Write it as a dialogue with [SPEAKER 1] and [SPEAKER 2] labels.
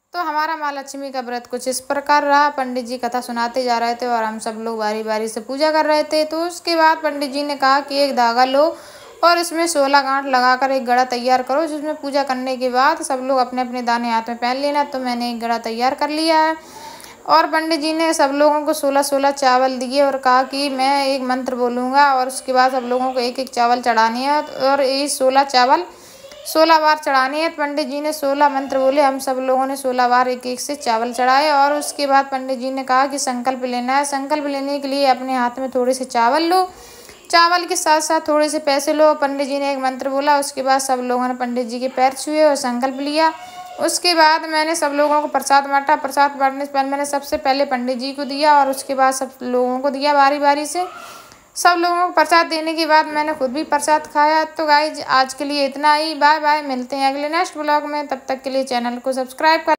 [SPEAKER 1] तो हमारा माँ लक्ष्मी का व्रत कुछ इस प्रकार रहा। पंडित जी कथा सुनाते जा रहे थे और हम सब लोग बारी बारी से पूजा कर रहे थे। तो उसके बाद पंडित जी ने कहा कि एक धागा लो और इसमें 16 गांठ लगाकर एक गड़ा तैयार करो, जिसमें पूजा करने के बाद सब लोग अपने अपने दाने हाथ में पहन लेना। तो मैंने एक गड़ा तैयार कर लिया है और पंडित जी ने सब लोगों को 16-16 चावल दिए और कहा कि मैं एक मंत्र बोलूँगा और उसके बाद सब लोगों को एक एक चावल चढ़ानी है और ये 16 चावल 16 बार चढ़ानी है। पंडित जी ने 16 मंत्र बोले, हम सब लोगों ने 16 बार एक एक से चावल चढ़ाए और उसके बाद पंडित जी ने कहा कि संकल्प लेना है। संकल्प लेने के लिए अपने हाथ में थोड़े से चावल लो, चावल के साथ साथ थोड़े से पैसे लो। पंडित जी ने एक मंत्र बोला, उसके बाद सब लोगों ने पंडित जी के पैर छुए और संकल्प लिया। उसके बाद मैंने सब लोगों को प्रसाद बांटा। प्रसाद बांटने से पहले मैंने सबसे पहले पंडित जी को दिया और उसके बाद सब लोगों को दिया बारी बारी से। सब लोगों को प्रसाद देने के बाद मैंने खुद भी प्रसाद खाया। तो गाइज आज के लिए इतना ही। बाय बाय, मिलते हैं अगले नेक्स्ट ब्लॉग में। तब तक के लिए चैनल को सब्सक्राइब कर